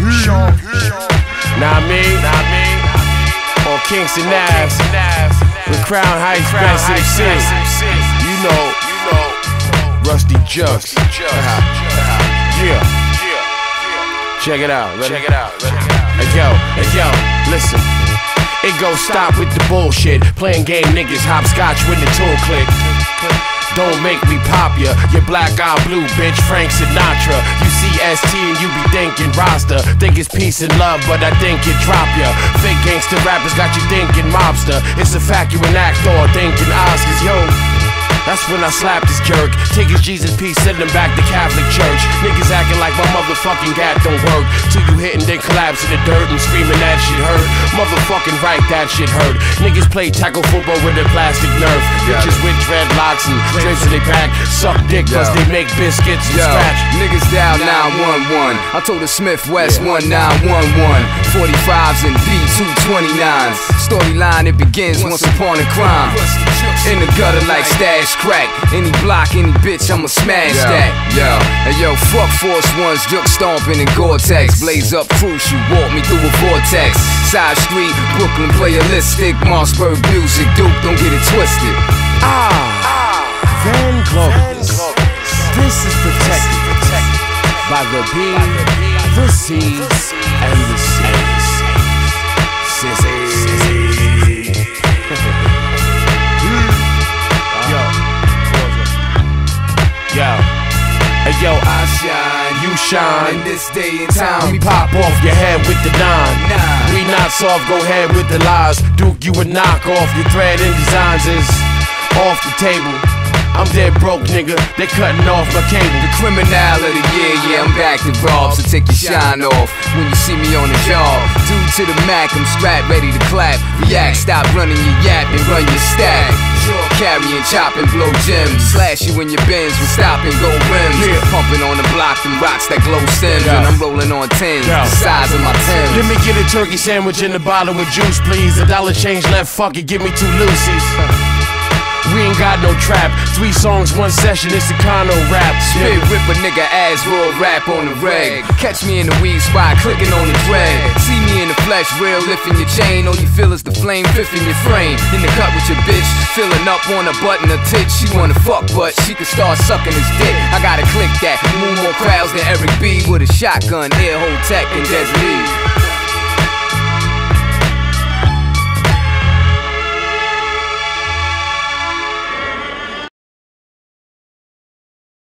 Nah me, on Kingston Ave, with Crown Heights, Best MC. You know, Rusty Juxx. Yeah. Check it out. Hey yo, listen. It goes stop with the bullshit. Playing game niggas hopscotch when the tool click. Don't make me pop ya, you black eye blue bitch, Frank Sinatra. You see ST and you be thinking roster. Think it's peace and love, but I think it drop ya. Fake gangster rappers got you thinking mobster. It's a fact you an actor thinking Oscars, yo. That's when I slap this jerk. Take his Jesus piece, send him back to Catholic Church. Niggas acting like my motherfucking gat don't work. Till you hit and then collapse in the dirt and screaming that shit hurt. Motherfucking right, that shit hurt. Niggas play tackle football with a plastic nerf. Bitches with dreadlocks and drapes in their back. Suck dick cause they make biscuits and scratch. Niggas dial 911. I told the Smith West 1911. 45s and B229s. Storyline, it begins once upon a crime. In the gutter like stash crack. Any block, any bitch, I'ma smash that. Yo, fuck Force Ones, Juke stomping in Gore-Tex. Blaze up crucial, walk me through a vortex. Side street, Brooklyn playalistic. Mossberg music, Duke, don't get it twisted. Van Clovis. This is protected by the B, the C, and the C's. Yo, I shine, you shine. In this day and time, we pop off your head with the 9. We not soft, go ahead with the lies. Duke, you a knockoff. Your thread and designs is off the table. I'm dead broke, nigga, they cutting off my cable. The criminality, yeah, I'm back to rob. So take your shine off when you see me on the job. Due to the Mac, I'm strapped, ready to clap. React, stop running your yap and run your stack. Carrying, chopping, blow gems. Slash you in your bins with stop and go rims. Pumping on the block, them rocks that glow stems. And I'm rolling on 10s, the size of my Timbs. Let me get a turkey sandwich in a bottle with juice, please. $1 change left, fuck it, give me 2 Lucy's. We ain't got no trap. 3 songs, 1 session, it's a Kano rap. Spit, rip a nigga ass, raw rap on the reg. Catch me in the weed spot, clicking on the dread. See me in the flesh, real lifting your chain. All you feel is the flame, fifth in your frame. In the cut with your bitch, filling up on a button, a tit. She wanna fuck, but she can start sucking his dick. I gotta click that, move more crowds than Eric B. With a shotgun, air hole tech, and Desert E.